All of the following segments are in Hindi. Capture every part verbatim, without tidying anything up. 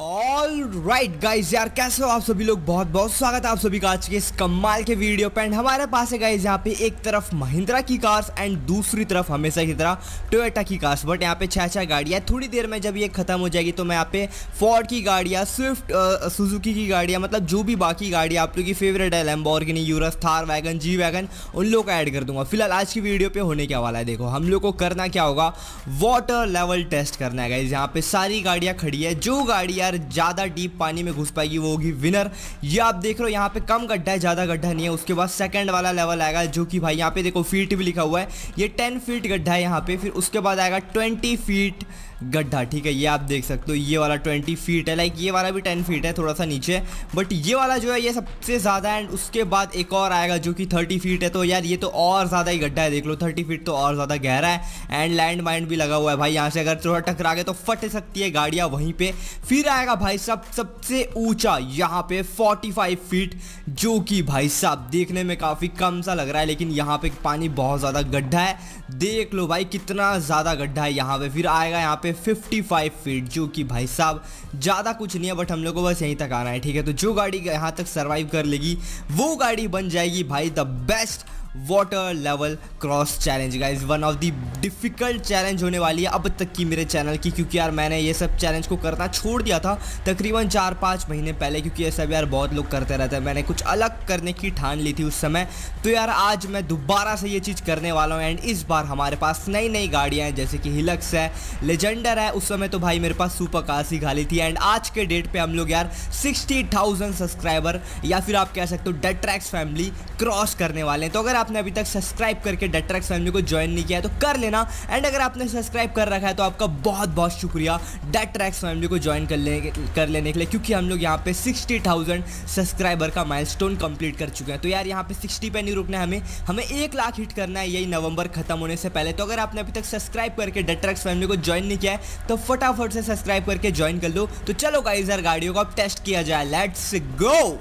ऑल राइट गाइज, यार कैसे हो आप सभी लोग। बहुत बहुत स्वागत है आप सभी का आज के इस कमाल के वीडियो पे। एंड हमारे पास है गाइज यहाँ पे एक तरफ महिंद्रा की कार्स एंड दूसरी तरफ हमेशा की तरह टोयोटा की कार्स। बट यहाँ पे छह छह गाड़ियाँ। थोड़ी देर में जब ये खत्म हो जाएगी तो मैं यहाँ पे फोर्ड की गाड़ियाँ, स्विफ्ट, सुजुकी की गाड़ियाँ, मतलब जो भी बाकी गाड़ियाँ आप लोग की फेवरेट है, Lamborghini, Urus, Thar wagon, G wagon, उन लोग का ऐड कर दूंगा। फिलहाल आज की वीडियो पे होने क्या वाला है, देखो हम लोग को करना क्या होगा, वाटर लेवल टेस्ट करना है गाइज। यहाँ पे सारी गाड़ियाँ खड़ी है, जो गाड़ी यार ज़्यादा डीप पानी में घुस पाएगी वो होगी विनर। ये आप देख रहे हो यहाँ पे कम गड्ढा है, ज़्यादा गड्ढा नहीं है। उसके बाद सेकंड वाला लेवल आएगा जो कि भाई यहाँ पे देखो फीट भी लिखा हुआ है, ये टेन फीट गड्ढा है यहाँ पे। फिर उसके बाद आएगा ट्वेंटी फीट गड्ढा, ठीक है, ये आप देख सकते हो। ये वाला ट्वेंटी फीट है, लाइक ये वाला भी टेन फीट है, थोड़ा सा नीचे, बट ये वाला जो है ये सबसे ज़्यादा। एंड उसके बाद एक और आएगा जो कि थर्टी फीट है। तो यार ये तो और ज़्यादा ही गड्ढा है, देख लो थर्टी फीट तो और ज़्यादा गहरा है। एंड लैंड माइंड भी लगा हुआ है भाई, यहाँ से अगर थोड़ा टकरा गए तो फट सकती है गाड़ियाँ वहीं पे। फिर आएगा भाई सब सबसे ऊंचा यहाँ पे पैंतालीस फीट, जो कि भाई साहब देखने में काफ़ी कम सा लग रहा है, लेकिन यहाँ पे पानी बहुत ज़्यादा गड्ढा है। देख लो भाई कितना ज़्यादा गड्ढा है यहाँ पे। फिर आएगा यहाँ पे पचपन फीट, जो कि भाई साहब ज़्यादा कुछ नहीं है, बट हम लोग को बस यहीं तक आना है, ठीक है। तो जो गाड़ी यहाँ तक सर्वाइव कर लेगी वो गाड़ी बन जाएगी भाई the best water level cross challenge guys. One of the difficult challenge होने वाली है अब तक की मेरे चैनल की, क्योंकि यार मैंने ये सब चैलेंज को करना छोड़ दिया था तकरीबन चार पाँच महीने पहले, क्योंकि ये सब यार बहुत लोग करते रहते हैं। मैंने कुछ अलग करने की ठान ली थी उस समय। तो यार आज मैं दोबारा से ये चीज़ करने वाला हूँ। एंड इस बार हमारे पास नई नई गाड़ियाँ हैं, जैसे कि हिलक्स है, लेजेंडर है। उस समय तो भाई मेरे पास सुपर कार्स ही खाली थी। एंड आज के डेट पर हम लोग यार सिक्सटी थाउजेंड सब्सक्राइबर, या फिर आप कह सकते हो डेड ट्रैक्स फैमिली क्रॉस करने वाले हैं। तो अगर आपने अभी तक सब्सक्राइब करके डेड ट्रैक्स फैमिली को ज्वाइन नहीं किया है तो कर लेना। एंड अगर आपने सब्सक्राइब कर रखा है तो आपका बहुत बहुत शुक्रिया डेड ट्रैक्स फैमिली को ज्वाइन कर लेने कर लेने के लिए, क्योंकि हम लोग यहाँ पे सिक्सटी थाउजेंड सब्सक्राइबर का माइलस्टोन कंप्लीट कर चुके हैं। तो यार यहाँ पे सिक्सटी पे नहीं रुकना है, हमें हमें एक लाख हिट करना है यही नवंबर खत्म होने से पहले। तो अगर आपने अभी तक सब्सक्राइब करके डेड ट्रैक्स फैमिली को ज्वाइन नहीं किया है तो फटाफट से सब्सक्राइब करके ज्वाइन कर लो। तो चलो गाइस यार गाड़ियों को अब टेस्ट किया जाए, लेट्स गो।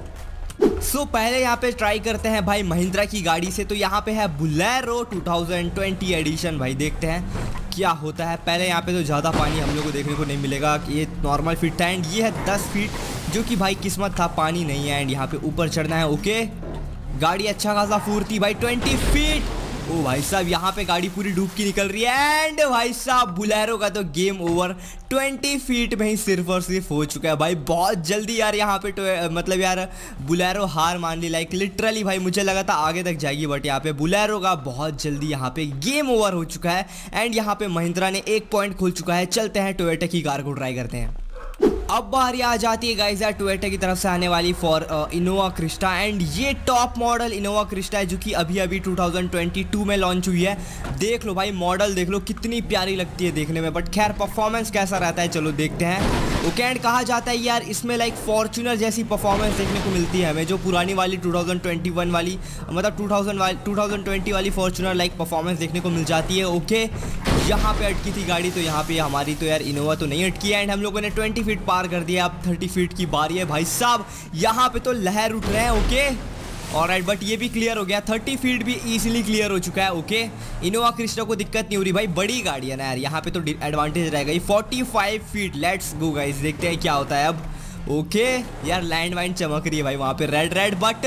सो so, पहले यहाँ पे ट्राई करते हैं भाई महिंद्रा की गाड़ी से। तो यहाँ पे है Bolero two thousand twenty edition, भाई देखते हैं क्या होता है। पहले यहाँ पे तो ज़्यादा पानी हम लोग को देखने को नहीं मिलेगा, कि ये नॉर्मल फीट है। एंड ये है दस फीट, जो कि भाई किस्मत था पानी नहीं है। एंड यहाँ पे ऊपर चढ़ना है, ओके। गाड़ी अच्छा खासा फूरती भाई, ट्वेंटी फीट। ओ भाई साहब यहाँ पे गाड़ी पूरी डूब की निकल रही है। एंड भाई साहब बुलेरो का तो गेम ओवर, बीस फीट में ही सिर्फ और सिर्फ हो चुका है भाई। बहुत जल्दी यार यहाँ पे तो मतलब यार बुलेरो हार मान ली, लाइक लिटरली भाई मुझे लगा था आगे तक जाएगी, बट यहाँ पे बुलेरो का बहुत जल्दी यहाँ पे गेम ओवर हो चुका है। एंड यहाँ पे महिंद्रा ने एक पॉइंट खोल चुका है। चलते हैं टोयोटा की कार को ट्राई करते हैं। अब बारी आ जाती है गाइस यार टोयोटा की तरफ से आने वाली फॉर इनोवा क्रिस्टा। एंड ये टॉप मॉडल इनोवा क्रिस्टा है, जो कि अभी अभी टू थाउजेंड ट्वेंटी टू में लॉन्च हुई है। देख लो भाई मॉडल देख लो कितनी प्यारी लगती है देखने में, बट खैर परफॉर्मेंस कैसा रहता है चलो देखते हैं। ओके, एंड कहा जाता है यार इसमें लाइक फॉर्च्यूनर जैसी परफॉर्मेंस देखने को मिलती है हमें, जो पुरानी वाली टू थाउजेंड ट्वेंटी वन वाली, मतलब टू थाउजेंड वाली टू थाउजेंड ट्वेंटी वाली फॉर्च्यूनर लाइक परफॉर्मेंस देखने को मिल जाती है। ओके, यहाँ पे अटकी थी गाड़ी, तो यहाँ पे हमारी तो यार इनोवा तो नहीं अटकी है। एंड हम लोगों ने ट्वेंटी फीट पार कर दिया, अब थर्टी फीट की बारी है भाई साहब। यहाँ पे तो लहर उठ रहे हैं, ओके ऑलराइट, बट ये भी क्लियर हो गया। थर्टी फीट भी इजीली क्लियर हो चुका है। ओके, इनोवा क्रिस्टा को दिक्कत नहीं हो रही भाई, बड़ी गाड़ी है ना यार, यहाँ पे तो एडवांटेज रहेगा। Forty five feet, let's go guys, देखते हैं क्या होता है अब। ओके यार लैंड वाइंड चमक रही है भाई वहाँ पे रेड रेड, बट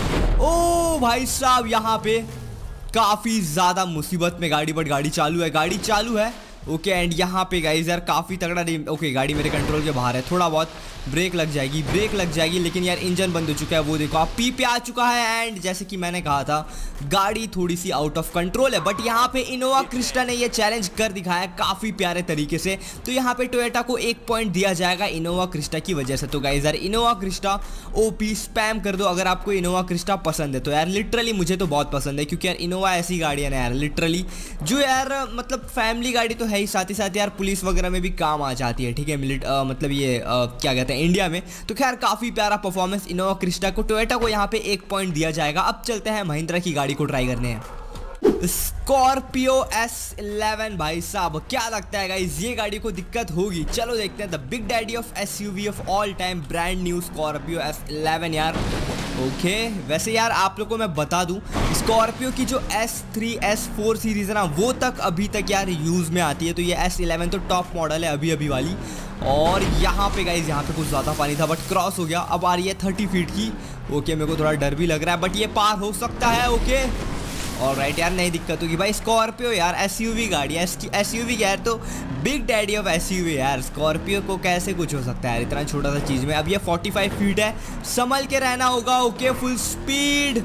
ओ भाई साहब यहाँ पे काफ़ी ज़्यादा मुसीबत में गाड़ी, बट गाड़ी चालू है, गाड़ी चालू है। ओके, एंड यहाँ पे गाइस यार काफ़ी तगड़ा नहीं, ओके गाड़ी मेरे कंट्रोल के बाहर है, थोड़ा बहुत ब्रेक लग जाएगी, ब्रेक लग जाएगी, लेकिन यार इंजन बंद हो चुका है, वो देखो आप पी पे आ चुका है। एंड जैसे कि मैंने कहा था गाड़ी थोड़ी सी आउट ऑफ कंट्रोल है, बट यहाँ पे इनोवा क्रिस्टा ने ये चैलेंज कर दिखाया है काफ़ी प्यारे तरीके से। तो यहाँ पे टोयोटा को एक पॉइंट दिया जाएगा इनोवा क्रिस्टा की वजह से। तो गाइस यार इनोवा क्रिस्टा ओपी स्पैम कर दो अगर आपको इनोवा क्रिस्टा पसंद है। तो यार लिटरली मुझे तो बहुत पसंद है, क्योंकि यार इनोवा ऐसी गाड़ी है ना यार लिटरली, जो यार मतलब फैमिली गाड़ी तो है ही, साथ ही साथ यार पुलिस वगैरह में भी काम आ जाती है, ठीक है, मिलिट मतलब ये आ, क्या कहते हैं इंडिया में। तो खैर काफ़ी प्यारा परफॉर्मेंस इनोवा क्रिस्टा को, टोयोटा को यहाँ पे एक पॉइंट दिया जाएगा। अब चलते हैं महिंद्रा की गाड़ी को ट्राई करने हैं। स्कॉर्पियो एस इलेवन, भाई साहब क्या लगता है गाइस ये गाड़ी को दिक्कत होगी? चलो देखते हैं। The big daddy of SUV of all time, brand new Scorpio S eleven यार। ओके वैसे यार आप लोग को मैं बता दूं, स्कॉर्पियो की जो S three S four series है ना, वो तक अभी तक यार यूज़ में आती है। तो ये एस इलेवन तो टॉप मॉडल है अभी अभी वाली। और यहाँ पे गाइज यहाँ पे कुछ ज़्यादा पानी था बट क्रॉस हो गया। अब आ रही है थर्टी फीट की। ओके मेरे को थोड़ा डर भी लग रहा है बट ये पार हो सकता है। ओके और राइट यार, नहीं दिक्कत होगी भाई। स्कॉर्पियो यार एसयूवी गाड़ी है, एसयूवी यार तो बिग डैडी ऑफ एसयूवी यार। स्कॉर्पियो को कैसे कुछ हो सकता है यार इतना छोटा सा चीज़ में। अब ये पैंतालीस फीट है, संभल के रहना होगा। ओके फुल स्पीड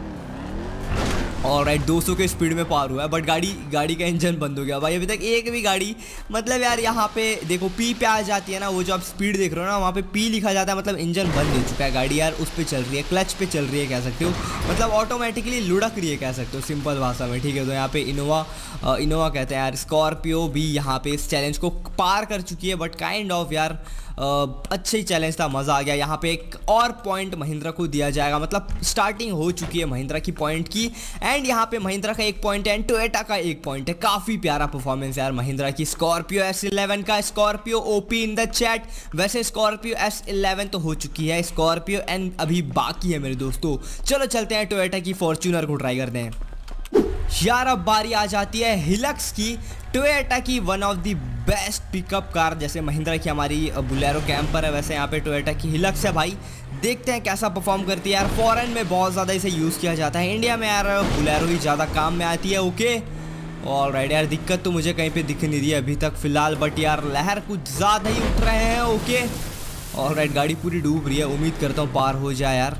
और राइट दो सौ के स्पीड में पार हुआ है बट गाड़ी गाड़ी का इंजन बंद हो गया भाई। अभी तक एक भी गाड़ी, मतलब यार यहाँ पे देखो पी पे आ जाती है ना, वो जो आप स्पीड देख रहे हो ना वहाँ पे पी लिखा जाता है, मतलब इंजन बंद हो चुका है। गाड़ी यार उस पर चल रही है, क्लच पे चल रही है कह सकते हो, मतलब ऑटोमेटिकली लुढ़क रही है कह सकते हो सिंपल भाषा में। ठीक है तो यहाँ पे इनोवा इनोवा कहते हैं यार। स्कॉर्पियो भी यहाँ पे इस चैलेंज को पार कर चुकी है बट काइंड ऑफ यार अच्छा ही चैलेंज था, मज़ा आ गया। यहाँ पे एक और पॉइंट महिंद्रा को दिया जाएगा, मतलब स्टार्टिंग हो चुकी है महिंद्रा की पॉइंट की। एंड यहाँ पे महिंद्रा का एक पॉइंट है एंड टोयोटा का एक पॉइंट है। काफ़ी प्यारा परफॉर्मेंस यार महिंद्रा की। स्कॉर्पियो एस इलेवन का, Scorpio OP in the chat. वैसे स्कॉर्पियो एस इलेवन तो हो चुकी है, स्कॉर्पियो एंड अभी बाकी है मेरे दोस्तों। चलो चलते हैं टोयोटा की फॉर्च्यूनर को ट्राई करते हैं यार। अब बारी आ जाती है हिलक्स की, टोयोटा की one of the best pickup car. जैसे महिंद्रा की हमारी बुलेरो कैंपर है, वैसे यहाँ पे टोयोटा की हिलक्स है भाई। देखते हैं कैसा परफॉर्म करती है यार। फॉरेन में बहुत ज़्यादा इसे यूज़ किया जाता है, इंडिया में यार बुलेरो ही ज़्यादा काम में आती है। ओके और राइट यार, दिक्कत तो मुझे कहीं पे दिख नहीं रही है अभी तक फ़िलहाल, बट यार लहर कुछ ज़्यादा ही उठ रहे हैं। ओके और राइट गाड़ी पूरी डूब रही है, उम्मीद करता हूँ पार हो जाए यार।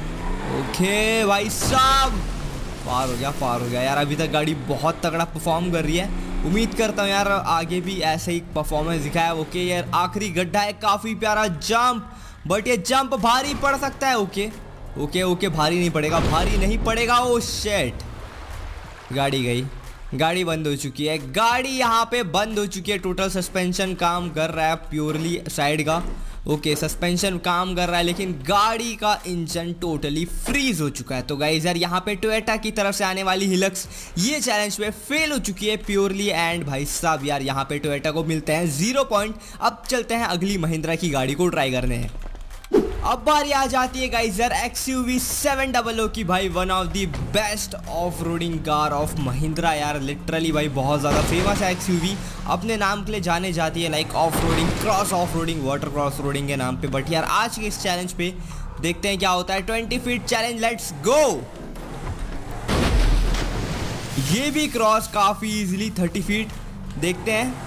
ओके भाई साहब पार हो गया पार हो गया यार। अभी तक गाड़ी बहुत तगड़ा परफॉर्म कर रही है, उम्मीद करता हूँ यार आगे भी ऐसे ही परफॉर्मेंस दिखाया। ओके यार आखिरी गड्ढा है, काफ़ी प्यारा जंप, बट ये जंप भारी पड़ सकता है। ओके ओके ओके भारी नहीं पड़ेगा, भारी नहीं पड़ेगा। ओ शेट, गाड़ी गई, गाड़ी बंद हो चुकी है, गाड़ी यहाँ पे बंद हो चुकी है। टोटल सस्पेंशन काम कर रहा है प्योरली साइड का। ओके सस्पेंशन काम कर रहा है लेकिन गाड़ी का इंजन टोटली फ्रीज हो चुका है। तो गाइस यार यहाँ पे टोयोटा की तरफ से आने वाली हिलक्स ये चैलेंज पे फेल हो चुकी है प्योरली। एंड भाई साहब यार यहाँ पे टोयोटा को मिलते हैं जीरो पॉइंट। अब चलते हैं अगली महिंद्रा की गाड़ी को ट्राई करने हैं। अब बारी आ जाती है गाइस यार एक्सयूवी सेवन डबल ओ की भाई, one of the best off roading car of Mahindra यार। लिटरली भाई बहुत ज़्यादा फेमस है एक्सयूवी, अपने नाम के लिए जाने जाती है, like off roading, cross off roading, water cross roading के नाम पे। बट यार आज के इस चैलेंज पे देखते हैं क्या होता है। Twenty feet challenge, let's go. ये भी क्रॉस काफ़ी इजीली थर्टी फीट, देखते हैं।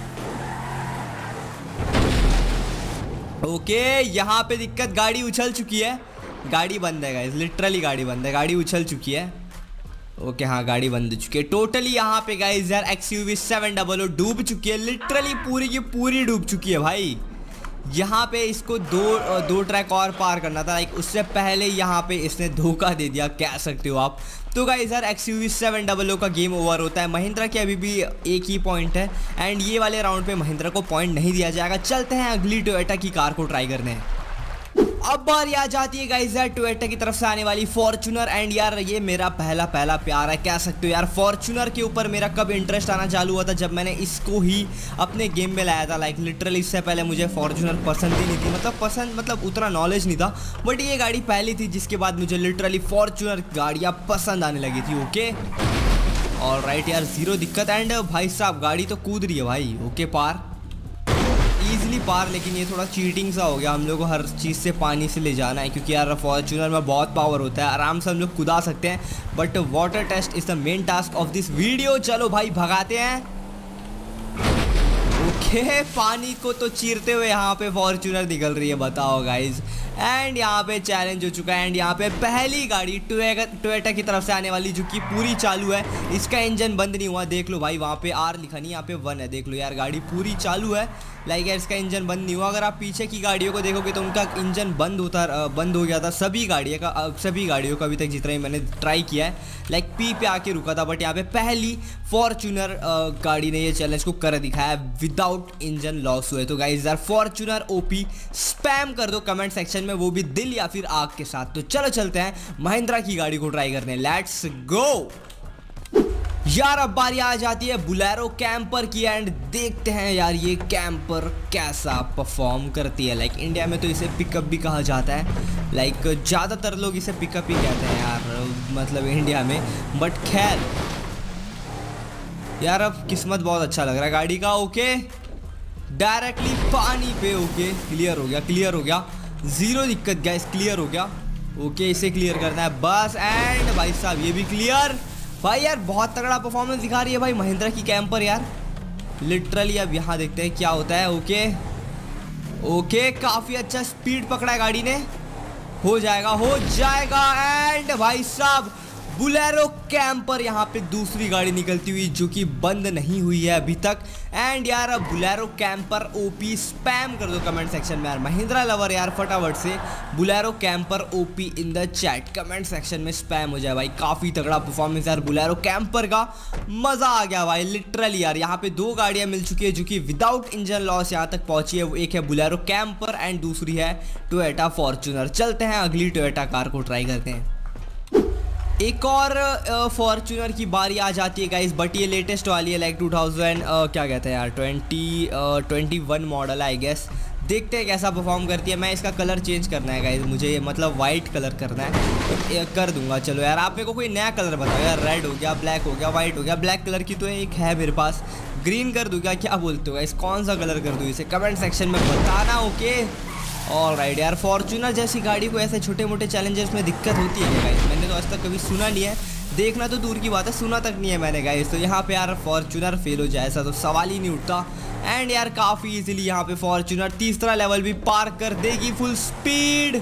ओके यहाँ पे दिक्कत, गाड़ी उछल चुकी है, गाड़ी बंद है गाइस, लिटरली गाड़ी बंद है, गाड़ी उछल चुकी है। ओके हाँ गाड़ी बंद हो चुकी है टोटली यहाँ पे गाइस यार। एक्सयूवी सेवन डबल ओ डूब चुकी है, लिटरली पूरी की पूरी डूब चुकी है भाई। यहाँ पे इसको दो दो ट्रैक और पार करना था, लाइक उससे पहले यहाँ पे इसने धोखा दे दिया, कह सकते हो आप। तो गाइस यार एक्सयूवी सेवन डबल ओ का गेम ओवर होता है। महिंद्रा के अभी भी एक ही पॉइंट है एंड ये वाले राउंड पे महिंद्रा को पॉइंट नहीं दिया जाएगा। चलते हैं अगली टोयोटा की कार को ट्राई करने। अब बारी आ जाती है गाइस यार टोयोटा की तरफ से आने वाली फॉर्च्यूनर। एंड यार ये मेरा पहला पहला प्यार है, कह सकते हो यार। फॉर्च्यूनर के ऊपर मेरा कब इंटरेस्ट आना चालू हुआ था, जब मैंने इसको ही अपने गेम में लाया था। लाइक लिटरली इससे पहले मुझे फॉर्च्यूनर पसंद ही नहीं थी, मतलब पसंद मतलब उतना नॉलेज नहीं था, बट ये गाड़ी पहली थी जिसके बाद मुझे लिटरली फॉर्च्यूनर गाड़ियाँ पसंद आने लगी थी। ओके और राइट यार जीरो दिक्कत। एंड भाई साहब गाड़ी तो कूद रही है भाई। ओके पार, ईजिली पार, लेकिन ये थोड़ा चीटिंग सा हो गया। हम लोग को हर चीज़ से पानी से ले जाना है क्योंकि यार फॉर्च्यूनर में बहुत पावर होता है, आराम से हम लोग कूदा सकते हैं, but water test is the main task of this video. चलो भाई भगाते हैं। ओके पानी को तो चीरते हुए यहाँ पे फॉर्च्यूनर निकल रही है, बताओ गाइज। एंड यहाँ पे चैलेंज हो चुका है। एंड यहाँ पे पहली गाड़ी टोयोटा की तरफ से आने वाली जो कि पूरी चालू है, इसका इंजन बंद नहीं हुआ, देख लो भाई। वहाँ पे आर लिखा नहीं, यहाँ पे वन है, देख लो यार गाड़ी पूरी चालू है। लाइक यार इसका इंजन बंद नहीं हुआ। अगर आप पीछे की गाड़ियों को देखोगे तो उनका इंजन बंद होता बंद हो गया था, सभी गाड़ियों का सभी गाड़ियों का अभी तक जितना ही मैंने ट्राई किया है, लाइक पी पे आके रुका था। बट यहाँ पे पहली फॉर्च्यूनर गाड़ी ने ये चैलेंज को कर दिखाया विदाउट इंजन लॉस हुए। तो गाइस यार फॉर्च्यूनर ओपी स्पैम कर दो कमेंट सेक्शन में, वो भी दिल या फिर आग के साथ। तो चलो चलते हैं महिंद्रा की गाड़ी को ट्राई करने, लेट्स गो। यार अब बारी आ जाती है बुलेरो कैंपर की एंड देखते हैं यार ये कैंपर कैसा परफॉर्म करती है। लाइक इंडिया में तो इसे पिकअप भी कहा जाता है, लाइक ज़्यादातर लोग इसे पिकअप ही कहते हैं यार, मतलब इंडिया में। बट खैर यार अब किस्मत बहुत अच्छा लग रहा है गाड़ी का। ओके डायरेक्टली पानी पे, ओके क्लियर हो गया, क्लियर हो गया, ज़ीरो दिक्कत गाइस, क्लियर हो गया। ओके इसे क्लियर करना है बस, एंड भाई साहब ये भी क्लियर। भाई यार बहुत तगड़ा परफॉर्मेंस दिखा रही है भाई महिंद्रा की कैंपर यार, लिटरली। अब यहाँ देखते हैं क्या होता है। ओके ओके काफ़ी अच्छा स्पीड पकड़ा है गाड़ी ने, हो जाएगा हो जाएगा। एंड भाई साहब बुलेरो कैंपर यहाँ पे दूसरी गाड़ी निकलती हुई जो कि बंद नहीं हुई है अभी तक। एंड यार अब बुलेरो कैंपर ओपी स्पैम कर दो कमेंट सेक्शन में यार, महिंद्रा लवर यार फटाफट से Bolero camper OP in the chat comment section में स्पैम हो जाए भाई। काफ़ी तगड़ा परफॉर्मेंस यार बुलेरो कैंपर का, मज़ा आ गया भाई लिटरली यार। यहाँ पे दो गाड़ियाँ मिल चुकी है जो कि विदाउट इंजन लॉस यहाँ तक पहुँची है। वो एक है बुलेरो कैंपर एंड दूसरी है टोयोटा फॉर्च्यूनर। चलते हैं अगली टोयोटा कार को ट्राई करते हैं। एक और फॉर्च्यूनर uh, की बारी आ जाती है गाइस, बट ये लेटेस्ट वाली है, लाइक टू थाउजेंड uh, क्या कहते हैं यार twenty twenty one model I guess. देखते हैं कैसा परफॉर्म करती है। मैं इसका कलर चेंज करना है गाइस, मुझे ये मतलब वाइट कलर करना है तो कर दूंगा। चलो यार आप मेरे को कोई नया कलर बताओ यार, रेड हो गया, ब्लैक हो गया, वाइट हो गया। ब्लैक कलर की तो एक है मेरे पास, ग्रीन कर दूँ क्या, क्या बोलते हो गाइस, कौन सा कलर कर दूँ इसे कमेंट सेक्शन में बताना। ओके ऑल राइट यार, फॉर्च्यूनर जैसी गाड़ी को ऐसे छोटे मोटे चैलेंजेस में दिक्कत होती है क्या गाइस? मैंने तो आज तक कभी सुना नहीं है, देखना तो दूर की बात है, सुना तक नहीं है मैंने गाइस। तो यहाँ पे यार फॉर्च्यूनर फेल हो जाए ऐसा तो सवाल ही नहीं उठता। एंड यार काफ़ी इजीली यहाँ पे फॉर्च्यूनर तीसरा लेवल भी पार कर देगी full speed.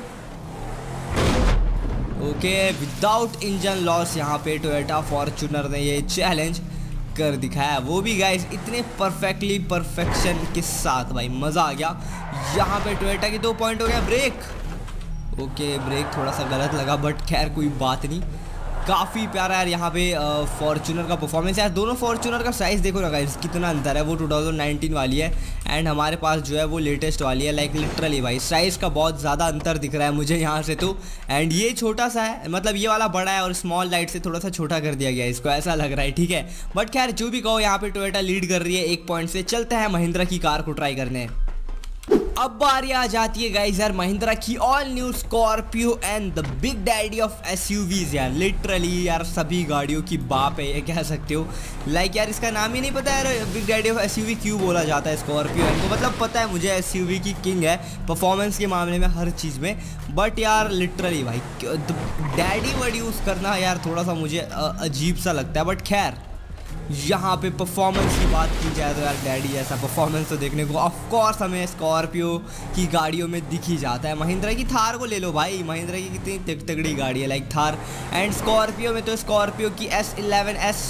Okay without engine loss यहाँ पे टोयोटा फॉर्च्यूनर ने ये चैलेंज कर दिखाया, वो भी गाइस इतने परफेक्टली परफेक्शन के साथ भाई, मज़ा आ गया। यहाँ पे टोयोटा की दो पॉइंट हो गया। ब्रेक ओके ब्रेक थोड़ा सा गलत लगा बट खैर कोई बात नहीं, काफ़ी प्यारा यार यहाँ पे फॉर्च्यूनर का परफॉर्मेंस। यार दोनों फॉर्च्यूनर का साइज़ देखो ना गाइस कितना अंतर है, वो टू थाउजेंड नाइनटीन वाली है एंड हमारे पास जो है वो लेटेस्ट वाली है। लाइक लिटरली भाई साइज़ का बहुत ज़्यादा अंतर दिख रहा है मुझे यहाँ से तो। एंड ये छोटा सा है, मतलब ये वाला बड़ा है और स्मॉल लाइट से थोड़ा सा छोटा कर दिया गया है इसको, ऐसा लग रहा है ठीक है। बट खैर जो भी कहो यहाँ पे टोयोटा लीड कर रही है एक पॉइंट से। चलते हैं महिंद्रा की कार को ट्राई करने। अब बारी आ जाती है गाइस यार महिंद्रा की all new Scorpio and the big daddy of SUVs यार, लिटरली यार सभी गाड़ियों की बाप है ये कह सकते हो। लाइक यार इसका नाम ही नहीं पता यार बिग डैडी ऑफ एसयूवी क्यों बोला जाता है स्कॉर्पियो को, मतलब पता है मुझे एसयूवी की किंग है परफॉर्मेंस के मामले में हर चीज़ में। बट यार लिटरली भाई डैडी वर्ड यूज़ करना यार थोड़ा सा मुझे अजीब सा लगता है। बट खैर यहाँ पे परफॉर्मेंस की बात की जाए तो यार डैडी जैसा परफॉर्मेंस तो देखने को ऑफ कोर्स हमें स्कॉर्पियो की गाड़ियों में दिख ही जाता है। महिंद्रा की थार को ले लो भाई, महिंद्रा की कितनी तगड़ी गाड़ी है लाइक थार। एंड स्कॉर्पियो में तो स्कॉर्पियो की एस इलेवन एस।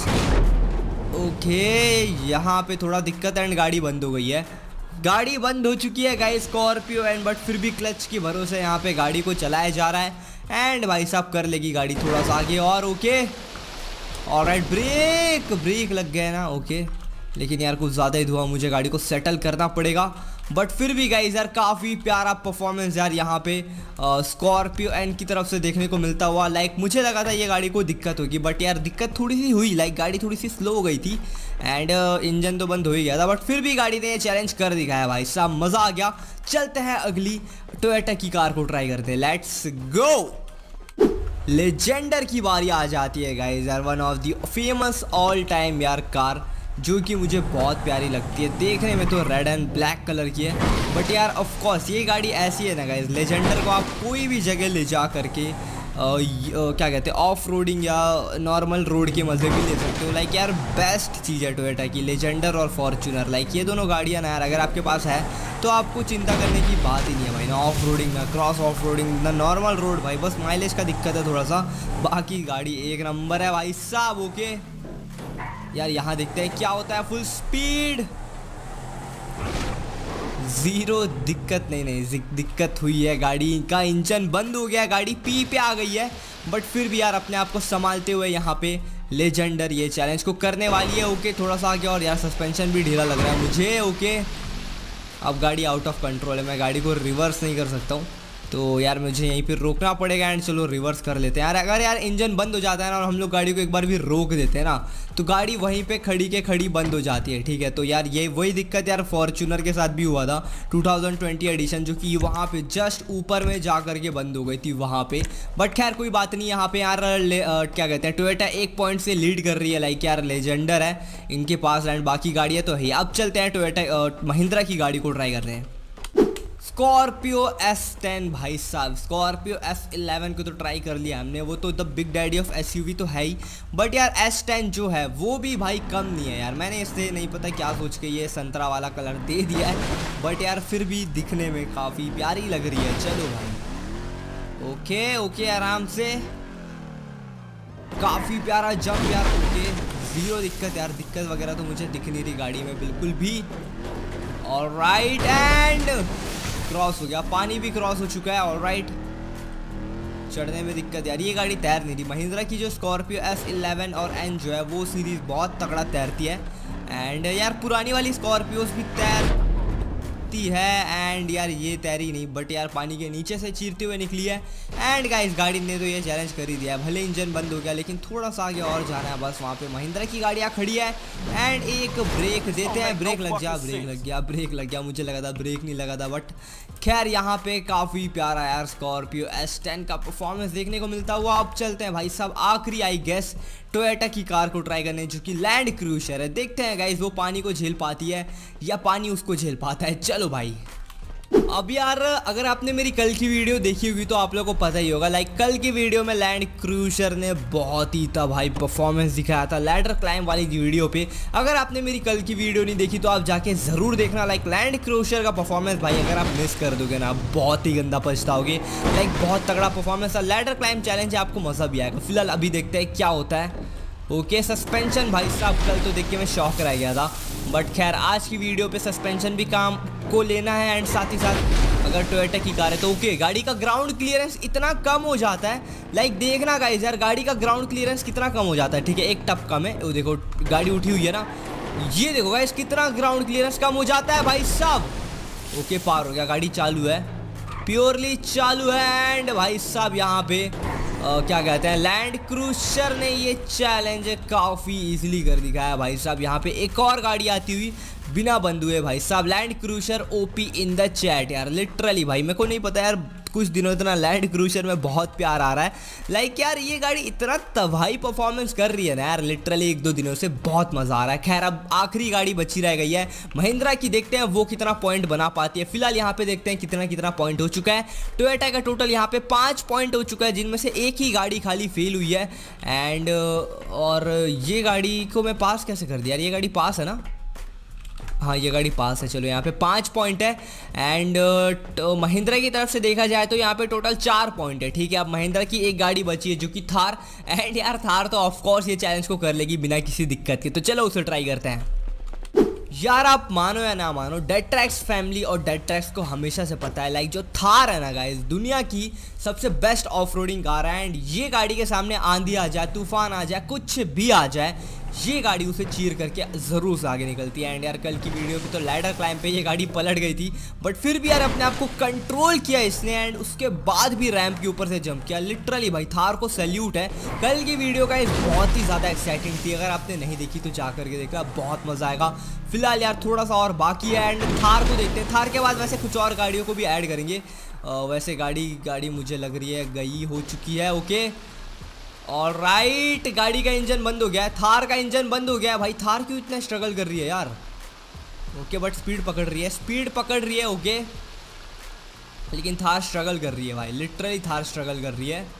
ओके यहाँ पे थोड़ा दिक्कत एंड गाड़ी बंद हो गई है, गाड़ी बंद हो चुकी है गाइस स्कॉर्पियो एंड बट फिर भी क्लच की भरोसे यहाँ पे गाड़ी को चलाया जा रहा है। एंड भाई साहब कर लेगी गाड़ी थोड़ा सा आगे और। ओके ऑलराइट ब्रेक ब्रेक लग गया ना। ओके लेकिन यार कुछ ज़्यादा ही धुआं, मुझे गाड़ी को सेटल करना पड़ेगा। बट फिर भी गाइस यार काफ़ी प्यारा परफॉर्मेंस यार यहाँ पे स्कॉर्पियो एंड की तरफ से देखने को मिलता हुआ। लाइक मुझे लगा था ये गाड़ी को दिक्कत होगी बट यार दिक्कत थोड़ी सी हुई, लाइक गाड़ी थोड़ी सी स्लो हो गई थी एंड इंजन तो बंद हो ही गया था। बट फिर भी गाड़ी ने ये चैलेंज कर दिखाया भाई साहब, मज़ा आ गया। चलते हैं अगली टोयोटा की कार को ट्राई करते हैं, लेट्स गो। लेजेंडर की बारी आ जाती है गाइस यार, one of the famous all time यार कार जो कि मुझे बहुत प्यारी लगती है, देखने में तो रेड एंड ब्लैक कलर की है। बट यार ऑफ कोर्स ये गाड़ी ऐसी है ना गाइस, लेजेंडर को आप कोई भी जगह ले जा करके आ, आ, क्या कहते हैं ऑफ रोडिंग या नॉर्मल रोड के मज़े भी ले सकते हो। लाइक यार बेस्ट चीज़ है टोयोटा की लेजेंडर और फॉर्च्यूनर। लाइक ये दोनों गाड़ियाँ ना यार अगर आपके पास है तो आपको चिंता करने की बात ही नहीं है भाई, ना ऑफ रोडिंग ना क्रॉस ऑफ रोडिंग ना नॉर्मल रोड भाई, बस माइलेज का दिक्कत है थोड़ा सा, बाकी गाड़ी एक नंबर है भाई साहब। ओके यार यहाँ देखते हैं क्या होता है, फुल स्पीड ज़ीरो दिक्कत नहीं नहीं दिक्कत हुई है, गाड़ी का इंजन बंद हो गया, गाड़ी पी पे आ गई है। बट फिर भी यार अपने आप को संभालते हुए यहाँ पे लेजेंडर ये चैलेंज को करने वाली है। ओके थोड़ा सा आगे और यार सस्पेंशन भी ढीला लग रहा है मुझे। ओके अब गाड़ी आउट ऑफ कंट्रोल है, मैं गाड़ी को रिवर्स नहीं कर सकता हूँ तो यार मुझे यहीं पे रोकना पड़ेगा एंड चलो रिवर्स कर लेते हैं यार। अगर यार इंजन बंद हो जाता है ना और हम लोग गाड़ी को एक बार भी रोक देते हैं ना तो गाड़ी वहीं पे खड़ी के खड़ी बंद हो जाती है, ठीक है। तो यार ये वही दिक्कत यार फॉर्च्यूनर के साथ भी हुआ था टू थाउजेंड ट्वेंटी एडिशन, जो कि वहाँ पे जस्ट ऊपर में जा करके बंद हो गई थी वहाँ पे। बट खैर कोई बात नहीं, यहाँ पे यार क्या कहते हैं टोयोटा एक पॉइंट से लीड कर रही है, लाइक यार लेजेंडर है इनके पास एंड बाकी गाड़ियाँ तो है। अब चलते हैं टोयोटा महिंद्रा की गाड़ी को ट्राई कर रहे हैं। स्कॉर्पियो एस टेन भाई साहब, स्कॉर्पियो एस इलेवन को तो ट्राई कर लिया हमने, वो तो the big daddy of SUV तो है ही। बट यार एस टेन जो है वो भी भाई कम नहीं है यार। मैंने इससे नहीं पता क्या सोच के ये संतरा वाला कलर दे दिया है, बट यार फिर भी दिखने में काफ़ी प्यारी लग रही है। चलो भाई ओके ओके आराम से, काफ़ी प्यारा जंप यार। ओके जीरो दिक्कत यार, दिक्कत वगैरह तो मुझे दिख नहीं रही गाड़ी में बिल्कुल भी। ऑलराइट एंड क्रॉस हो गया, पानी भी क्रॉस हो चुका है। ऑलराइट चढ़ने में दिक्कत यार, ये गाड़ी तैर नहीं रही। महिंद्रा की जो स्कॉर्पियो एस इलेवन और एन जो है वो सीरीज़ बहुत तगड़ा तैरती है एंड यार पुरानी वाली स्कॉर्पियोज भी तैरती है एंड यार ये तैरी नहीं, बट यार पानी के नीचे से चीरते हुए निकली है। एंड गाइस गाड़ी ने तो ये चैलेंज कर ही दिया है, भले इंजन बंद हो गया लेकिन थोड़ा सा आगे और जाना है बस। वहाँ पे महिंद्रा की गाड़ियाँ खड़ी है एंड एक ब्रेक देते हैं, ब्रेक लग गया ब्रेक लग गया ब्रेक लग गया मुझे लगा था ब्रेक नहीं लगा था, बट खैर यहाँ पे काफ़ी प्यारा यार स्कॉर्पियो एस टेन का परफॉर्मेंस देखने को मिलता हुआ। अब चलते हैं भाई साहब आखिरी आई गेस टोयोटा की कार को ट्राई करने, जो कि लैंड क्रूजर है। देखते हैं गाइस वो पानी को झेल पाती है या पानी उसको झेल पाता है। चलो भाई अब यार अगर आपने मेरी कल की वीडियो देखी होगी तो आप लोगों को पता ही होगा, लाइक कल की वीडियो में लैंड क्रूजर ने बहुत ही था भाई परफॉर्मेंस दिखाया था लैडर क्लाइंब वाली वीडियो पे। अगर आपने मेरी कल की वीडियो नहीं देखी तो आप जाके ज़रूर देखना। लाइक लैंड क्रूजर का परफॉर्मेंस भाई अगर आप मिस कर दोगे ना बहुत ही गंदा पछताओगे। लाइक बहुत तगड़ा परफॉर्मेंस था, लैडर क्लाइंब चैलेंज है, आपको मज़ा भी आएगा। फिलहाल अभी देखते हैं क्या होता है। ओके सस्पेंशन भाई साहब कल तो देख के मैं शॉक रह गया था, बट खैर आज की वीडियो पे सस्पेंशन भी काम को लेना है एंड साथ ही साथ अगर टोयोटा की कार है तो ओके गाड़ी का ग्राउंड क्लियरेंस इतना कम हो जाता है। लाइक देखना गाइस यार गाड़ी का ग्राउंड क्लियरेंस कितना कम हो जाता है, ठीक है एक टप कम है। वो देखो गाड़ी उठी हुई है ना, ये देखो गाइस कितना ग्राउंड क्लियरेंस कम हो जाता है भाई साहब। ओके पार हो गया, गाड़ी चालू है, प्योरली चालू है एंड भाई साहब यहाँ पे Uh, क्या कहते हैं लैंड क्रूजर ने ये चैलेंज काफ़ी इजीली कर दिखाया भाई साहब। यहाँ पे एक और गाड़ी आती हुई बिना बंद हुए भाई साहब, Land Cruiser OP in the chat यार। लिटरली भाई मेरे को नहीं पता यार कुछ दिनों इतना लैंड क्रूजर में बहुत प्यार आ रहा है। लाइक यार ये गाड़ी इतना तबाही परफॉर्मेंस कर रही है ना यार, लिटरली एक दो दिनों से बहुत मज़ा आ रहा है। खैर अब आखिरी गाड़ी बची रह गई है महिंद्रा की, देखते हैं वो कितना पॉइंट बना पाती है। फिलहाल यहाँ पे देखते हैं कितना कितना पॉइंट हो चुका है। टोयोटा का टोटल यहाँ पे पाँच पॉइंट हो चुका है, जिनमें से एक ही गाड़ी खाली फेल हुई है एंड और ये गाड़ी को मैं पास कैसे कर दिया यार, ये गाड़ी पास है ना, हाँ ये गाड़ी पास है। चलो यहाँ पे पाँच पॉइंट है एंड तो महिंद्रा की तरफ से देखा जाए तो यहाँ पे टोटल चार पॉइंट है, ठीक है। अब महिंद्रा की एक गाड़ी बची है जो कि थार, एंड यार थार तो ऑफ कोर्स ये चैलेंज को कर लेगी बिना किसी दिक्कत के। तो चलो उसे ट्राई करते हैं। यार आप मानो या ना मानो डेड ट्रैक्स फैमिली और डेड ट्रैक्स को हमेशा से पता है लाइक जो थार है ना गाइस दुनिया की सबसे बेस्ट ऑफ रोडिंग कार है एंड ये गाड़ी के सामने आंधी आ जाए तूफान आ जाए कुछ भी आ जाए ये गाड़ी उसे चीर करके ज़रूर से आगे निकलती है। एंड यार कल की वीडियो पे तो लैडर क्लाइंब पे ये गाड़ी पलट गई थी, बट फिर भी यार अपने आप को कंट्रोल किया इसने एंड उसके बाद भी रैंप के ऊपर से जंप किया। लिटरली भाई थार को सैल्यूट है। कल की वीडियो का बहुत ही ज़्यादा एक्साइटिंग थी, अगर आपने नहीं देखी तो जा करके देखा, बहुत मज़ा आएगा। फिलहाल यार थोड़ा सा और बाकी है एंड थार को देखते हैं। थार के बाद वैसे कुछ और गाड़ियों को भी ऐड करेंगे। आ, वैसे गाड़ी गाड़ी मुझे लग रही है गई हो चुकी है। ओके ऑलराइट गाड़ी का इंजन बंद हो गया है, थार का इंजन बंद हो गया है। भाई थार क्यों इतना स्ट्रगल कर रही है यार। ओके बट स्पीड पकड़ रही है, स्पीड पकड़ रही है ओके, लेकिन थार स्ट्रगल कर रही है भाई, लिटरली थार स्ट्रगल कर रही है।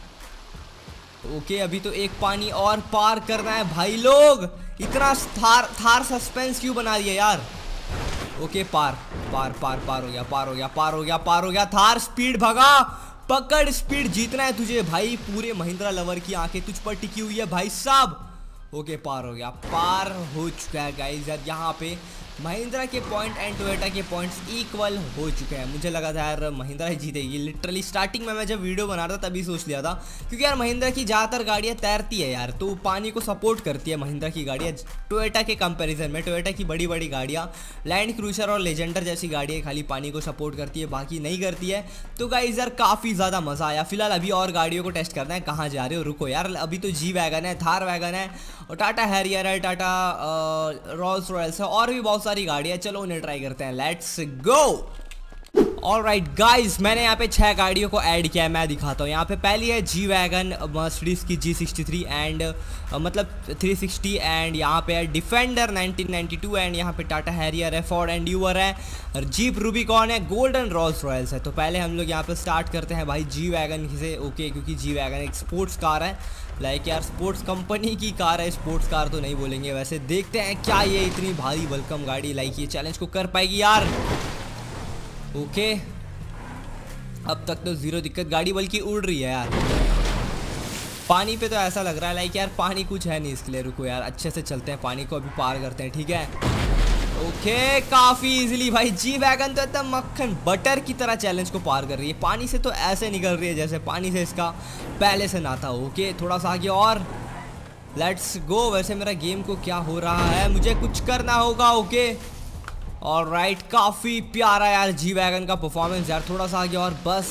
ओके अभी तो एक पानी और पार करना है भाई लोग, इतना थार थार सस्पेंस क्यों बना दिया यार। ओके पार पार पार पार हो गया पार हो गया पार हो गया पार हो गया। थार स्पीड भगा, पकड़ स्पीड, जीतना है तुझे भाई। पूरे महिंद्रा लवर की आंखें तुझ पर टिकी हुई है भाई साहब। ओके पार हो गया, पार हो चुका है गाइस यार। यहाँ पे महिंद्रा के पॉइंट एंड टोयोटा के पॉइंट्स इक्वल हो चुके हैं। मुझे लगा था यार महिंद्रा ही जीतेगी, लिटरली स्टार्टिंग में मैं जब वीडियो बना रहा था तभी सोच लिया था, क्योंकि यार महिंद्रा की ज़्यादातर गाड़ियाँ तैरती है यार, तो पानी को सपोर्ट करती है महिंद्रा की गाड़ियाँ टोयोटा के कंपैरिजन में। टोयोटा की बड़ी बड़ी गाड़ियाँ लैंड क्रूजर और लेजेंडर जैसी गाड़ियाँ खाली पानी को सपोर्ट करती है, बाकी नहीं करती है। तो गाइस यार काफ़ी ज़्यादा मज़ा आया। फिलहाल अभी और गाड़ियों को टेस्ट करना है। कहाँ जा रहे हो, रुको यार। अभी तो जी वैगन है, थार वैगन है, और टाटा हैरियर है, टाटा रोल्स रॉयल्स है, और भी बहुत सारी गाड़ियाँ। चलो उन्हें ट्राई करते हैं, लेट्स गो। ऑलराइट गाइस, मैंने यहाँ पे छह गाड़ियों को ऐड किया है, मैं दिखाता हूँ। यहाँ पे पहली है जी वैगन मर्सिडीज की जी सिक्सटी थ्री एंड मतलब थ्री सिक्सटी, एंड यहाँ पे है Defender nineteen ninety two, and यहाँ पे टाटा हैरियर है, फोर्ड एंड्यूवर है, और जीप रूबिकॉन है, गोल्डन रोल्स रॉयल्स है। तो पहले हम लोग यहाँ पे स्टार्ट करते हैं भाई जी वैगन से, ओके, क्योंकि जी वैगन एक स्पोर्ट्स कार है, लाइक यार स्पोर्ट्स कंपनी की कार है, स्पोर्ट्स कार तो नहीं बोलेंगे वैसे। देखते हैं क्या ये इतनी भारी वेलकम गाड़ी लाइक ये चैलेंज को कर पाएगी यार। ओके, अब तक तो जीरो दिक्कत, गाड़ी बल्कि उड़ रही है यार पानी पे। तो ऐसा लग रहा है लाइक यार पानी कुछ है नहीं इसके लिए। रुको यार, अच्छे से चलते हैं, पानी को अभी पार करते हैं, ठीक है। ओके, काफ़ी इजीली भाई जी वैगन तो एकदम मक्खन बटर की तरह चैलेंज को पार कर रही है। पानी से तो ऐसे निकल रही है जैसे पानी से इसका पहले से ना था। ओके, थोड़ा सा आगे और, लेट्स गो। वैसे मेरा गेम को क्या हो रहा है, मुझे कुछ करना होगा। ओके, और राइट, काफ़ी प्यारा यार जी वैगन का परफॉर्मेंस यार। थोड़ा सा आगे और बस।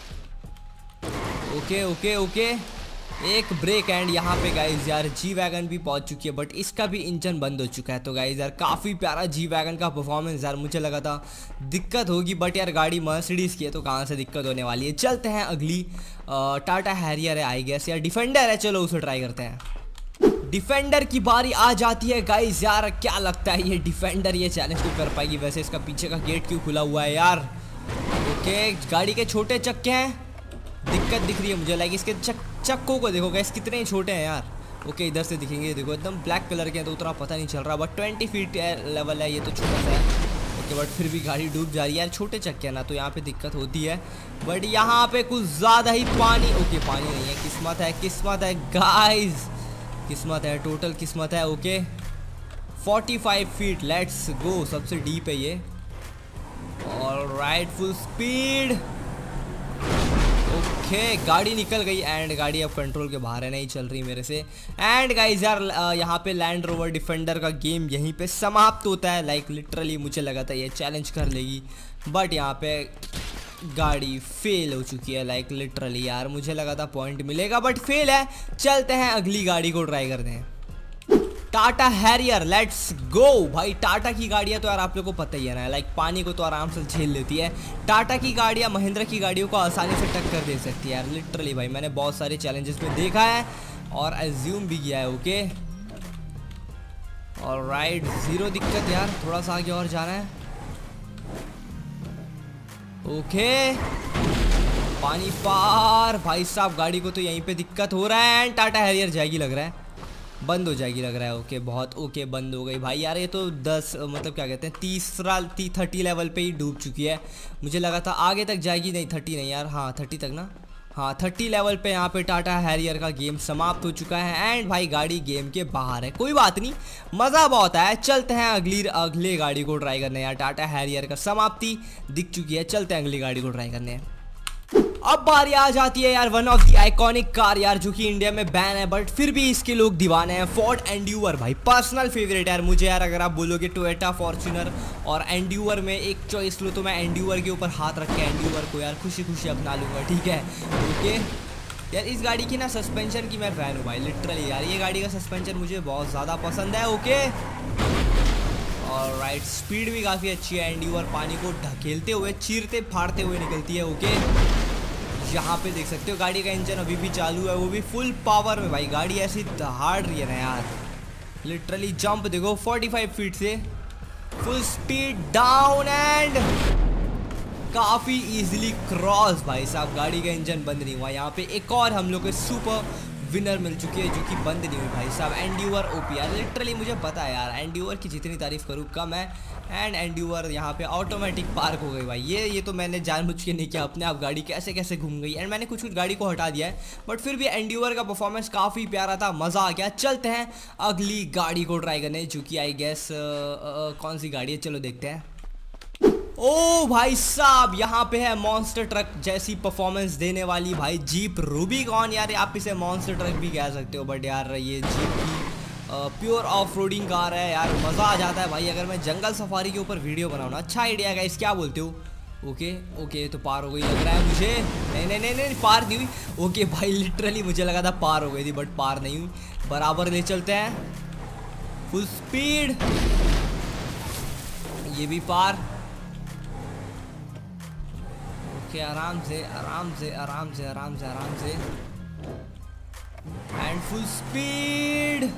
ओके ओके ओके, एक ब्रेक, एंड यहाँ पे गाइज यार जी वैगन भी पहुँच चुकी है, बट इसका भी इंजन बंद हो चुका है। तो गाइज यार काफ़ी प्यारा जी वैगन का परफॉर्मेंस यार। मुझे लगा था दिक्कत होगी, बट यार गाड़ी मर्सिडीज़ की है तो कहाँ से दिक्कत होने वाली है। चलते हैं अगली, टाटा हैरियर है आई गेस, या डिफेंडर है, चलो उसे ट्राई करते हैं। डिफेंडर की बारी आ जाती है गाइस। यार क्या लगता है ये डिफेंडर ये चैलेंज क्यों कर पाएगी। वैसे इसका पीछे का गेट क्यों खुला हुआ है यार। ओके, गाड़ी के छोटे चक्के हैं, दिक्कत दिख रही है मुझे, लाइक इसके चक चक्कों को देखो गाइस कितने छोटे हैं यार। ओके, इधर से दिखेंगे, देखो एकदम ब्लैक कलर के हैं तो उतना पता नहीं चल रहा, बट ट्वेंटी फीट लेवल है, ये तो छोटा सा है। ओके, बट फिर भी गाड़ी डूब जा रही है यार, छोटे चक्के हैं ना, तो यहाँ पे दिक्कत होती है। बट यहाँ पे कुछ ज़्यादा ही पानी, ओके पानी नहीं है, किस्मत है, किस्मत है गाइस, किस्मत है, टोटल किस्मत है। ओके, पैंतालीस फीट, लेट्स गो। सबसे डीप है ये, और राइट, फुल स्पीड। ओके, गाड़ी निकल गई, एंड गाड़ी अब कंट्रोल के बाहर है, नहीं चल रही मेरे से। एंड गाइस यार यहाँ पे लैंड रोवर डिफेंडर का गेम यहीं पे समाप्त होता है। लाइक लिटरली मुझे लगा था ये चैलेंज कर लेगी, बट यहाँ पे गाड़ी फेल हो चुकी है। लाइक लिटरली यार मुझे लगा था पॉइंट मिलेगा, बट फेल है। चलते हैं अगली गाड़ी को ट्राई करते हैं, टाटा हैरियर, लेट्स गो। भाई टाटा की गाड़ियाँ तो यार आप लोग को पता ही है ना, लाइक पानी को तो आराम से झेल लेती है। टाटा की गाड़ियाँ महिंद्रा की गाड़ियों को आसानी से टक्कर दे सकती है यार, लिटरली भाई मैंने बहुत सारे चैलेंजेस में देखा है और एज्यूम भी किया है। ओके, और राइट, जीरो दिक्कत यार, थोड़ा सा आगे और जाना है। ओके, पानी पार। भाई साहब गाड़ी को तो यहीं पे दिक्कत हो रहा है, एंड टाटा हैरियर जाएगी लग रहा है, बंद हो जाएगी लग रहा है। ओके, बहुत ओके, बंद हो गई भाई यार। ये तो दस मतलब क्या कहते हैं, तीसरा ती थर्टी लेवल पे ही डूब चुकी है। मुझे लगा था आगे तक जाएगी, नहीं थर्टी नहीं यार, हाँ थर्टी तक ना, हाँ थर्टी लेवल पे यहाँ पे टाटा हैरियर का गेम समाप्त हो चुका है, एंड भाई गाड़ी गेम के बाहर है। कोई बात नहीं, मज़ा बहुत आया। चलते हैं अगली अगले गाड़ी को ट्राई करने। यार टाटा हैरियर का समाप्ति दिख चुकी है, चलते हैं अगली गाड़ी को ट्राई करने। अब बारी आ जाती है यार one of the iconic car यार, जो कि इंडिया में बैन है, बट फिर भी इसके लोग दीवाने हैं। फोर्ड एंड्यूवर भाई पर्सनल फेवरेट यार मुझे यार। अगर आप बोलोगे टोयोटा, फॉर्च्यूनर और एंड्यूवर में एक चॉइस लो, तो मैं एंड्यूवर के ऊपर हाथ रख के एंड्यूवर को यार खुशी खुशी अपना लूँगा, ठीक है। ओके यार, इस गाड़ी की ना सस्पेंशन की मैं फ़ैन हूँ भाई, लिटरली यार ये गाड़ी का सस्पेंशन मुझे बहुत ज़्यादा पसंद है। ओके, और राइट, स्पीड भी काफ़ी अच्छी है। एंड्यूवर पानी को ढकेलते हुए, चीरते फाड़ते हुए निकलती है। ओके, यहाँ पे देख सकते हो गाड़ी का इंजन अभी भी चालू है, वो भी फुल पावर में। भाई गाड़ी ऐसी दहाड़ रही है ना यार, लिटरली जंप देखो पैंतालीस फीट से, फुल स्पीड डाउन, एंड काफ़ी इजीली क्रॉस। भाई साहब गाड़ी का इंजन बंद नहीं हुआ। यहाँ पे एक और हम लोग के सुपर विनर मिल चुकी है जो कि बंद नहीं हुई भाई साहब। एंड्यूअर ओपी यार, लिटरली मुझे पता है यार, एंड्यूअर की जितनी तारीफ करूँ कम है। एंड एंड्यूअर यहाँ पे ऑटोमेटिक पार्क हो गई भाई। ये ये तो मैंने जानबूझ के नहीं किया, अपने आप गाड़ी कैसे कैसे घूम गई। एंड मैंने कुछ कुछ गाड़ी को हटा दिया है, बट फिर भी एंड्यूअर का परफॉर्मेंस काफ़ी प्यारा था, मज़ा आ गया। चलते हैं अगली गाड़ी को ट्राई करने, जो कि आई गेस कौन सी गाड़ी है, चलो देखते हैं। ओ भाई साहब, यहाँ पे है मॉन्स्टर ट्रक जैसी परफॉर्मेंस देने वाली भाई जीप रूबिकॉन। यार आप इसे मॉन्स्टर ट्रक भी कह सकते हो, बट यार ये जीप की प्योर ऑफ रोडिंग कार है यार, मज़ा आ जाता है भाई। अगर मैं जंगल सफारी के ऊपर वीडियो बनाऊँ ना, अच्छा आइडिया गाइस, क्या बोलते हो? ओके ओके, तो पार हो गई लग रहा है मुझे। नहीं नहीं नहीं नहीं पार नहीं हुई। ओके भाई, लिटरली मुझे लगा था पार हो गई थी, बट पार नहीं हुई। बराबर ले चलते हैं, फुल स्पीड। ये भी पार। ओके, आराम से आराम से आराम से आराम से आराम से एंड फुल स्पीड।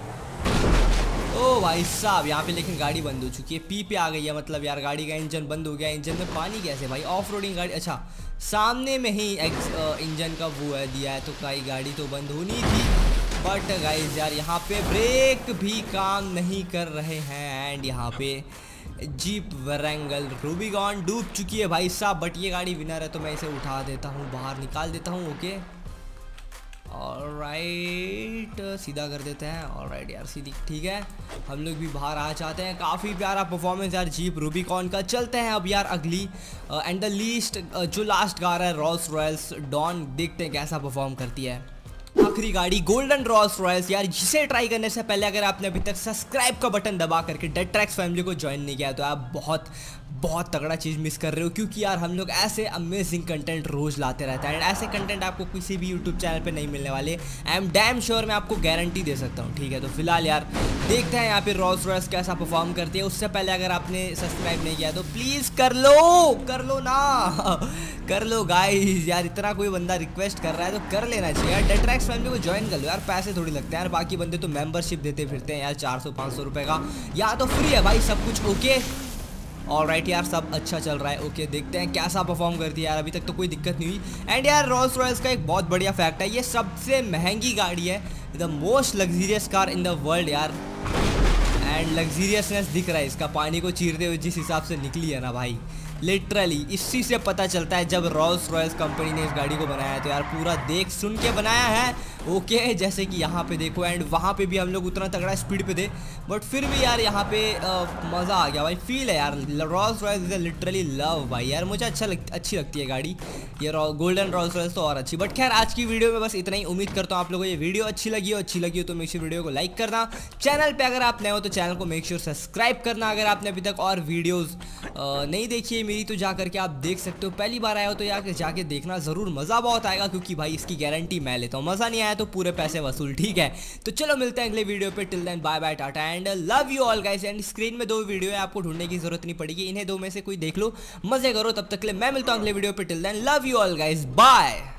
ओ भाई साहब, यहाँ पे लेकिन गाड़ी बंद हो चुकी है, पी पे आ गई है, मतलब यार गाड़ी का इंजन बंद हो गया। इंजन में पानी कैसे भाई? ऑफ रोडिंग गाड़ी, अच्छा सामने में ही एक्स इंजन का वो है दिया है, तो कई गाड़ी तो बंद होनी थी। बट गाइस यार यहाँ पे ब्रेक भी काम नहीं कर रहे हैं। एंड यहाँ पे जीप वैरांगल रूबिकॉन डूब चुकी है भाई साहब, बट ये गाड़ी विनर है, तो मैं इसे उठा देता हूँ, बाहर निकाल देता हूँ। ओके ऑलराइट, सीधा कर देते हैं। ऑलराइट यार, सीधी ठीक है, हम लोग भी बाहर आ जाते हैं। काफ़ी प्यारा परफॉर्मेंस यार जीप रूबिकॉन का। चलते हैं अब यार अगली एंड द लीस्ट, जो लास्ट कार है रोल्स रॉयल्स डॉन, देखते हैं कैसा परफॉर्म करती है। आखिरी गाड़ी गोल्डन रोल्स रॉयल्स यार, जिसे ट्राई करने से पहले अगर आपने अभी तक सब्सक्राइब का बटन दबा करके डेड ट्रैक्स फैमिली को ज्वाइन नहीं किया तो आप बहुत बहुत तगड़ा चीज़ मिस कर रहे हो, क्योंकि यार हम लोग ऐसे अमेजिंग कंटेंट रोज लाते रहते हैं। एंड ऐसे कंटेंट आपको किसी भी यूट्यूब चैनल पे नहीं मिलने वाले, आई एम डैम श्योर, मैं आपको गारंटी दे सकता हूँ। ठीक है, तो फिलहाल यार देखते हैं यहाँ पे रोल्स रॉयल्स कैसा परफॉर्म करती है। उससे पहले अगर आपने सब्सक्राइब नहीं किया तो प्लीज़ कर लो, कर लो ना कर लो गाइस यार, इतना कोई बंदा रिक्वेस्ट कर रहा है तो कर लेना चाहिए यार। डेड ट्रैक्स फैमिली को ज्वाइन कर लो यार, पैसे थोड़ी लगते हैं यार, बाकी बंदे तो मेंबरशिप देते फिरते हैं यार, चार सौ पाँच सौ रुपये का। यहाँ तो फ्री है भाई सब कुछ। ओके ऑलराइट यार, सब अच्छा चल रहा है। ओके देखते हैं कैसा परफॉर्म करती है यार, अभी तक तो कोई दिक्कत नहीं हुई। एंड यार रोल्स रॉयल्स का एक बहुत बढ़िया फैक्ट है, ये सबसे महंगी गाड़ी है, the most luxurious car in the world यार। एंड लग्जीरियसनेस दिख रहा है इसका, पानी को चीरते हुए जिस हिसाब से निकली है ना भाई, लिटरली इसी से पता चलता है जब रोल्स रॉयल्स कंपनी ने इस गाड़ी को बनाया है तो यार पूरा देख सुन के बनाया है। ओके जैसे कि यहाँ पे देखो, एंड वहाँ पे भी हम लोग उतना तगड़ा स्पीड पे थे, बट फिर भी यार यहाँ पे मज़ा आ गया भाई, फील है यार। Rolls Royce is literally love भाई यार, मुझे अच्छा लग, अच्छी लगती है गाड़ी ये गोल्डन रोल्स रॉयल्स तो और अच्छी। बट खैर आज की वीडियो में बस इतना ही, उम्मीद करता हूँ आप लोगों को ये वीडियो अच्छी लगी हो। अच्छी लगी हो तो मेक श्योर वीडियो को लाइक करना, चैनल पर अगर आप नए हो तो चैनल को मेक श्योर सब्सक्राइब करना। अगर आपने अभी तक और वीडियोज़ नहीं देखी है मेरी तो जा करके आप देख सकते हो। पहली बार आया हो तो यार जाके देखना ज़रूर, मज़ा बहुत आएगा, क्योंकि भाई इसकी गारंटी मैं लेता हूँ, मज़ा नहीं आया तो पूरे पैसे वसूल। ठीक है, तो चलो मिलते हैं अगले वीडियो पे। Till then bye bye, tata and love you all guys. End screen में दो वीडियो है, आपको ढूंढने की जरूरत नहीं पड़ेगी, इन्हें दो में से कोई देख लो, मजे करो। तब तक के लिए मैं मिलता हूँ अगले वीडियो पे। Till then love you all guys, bye.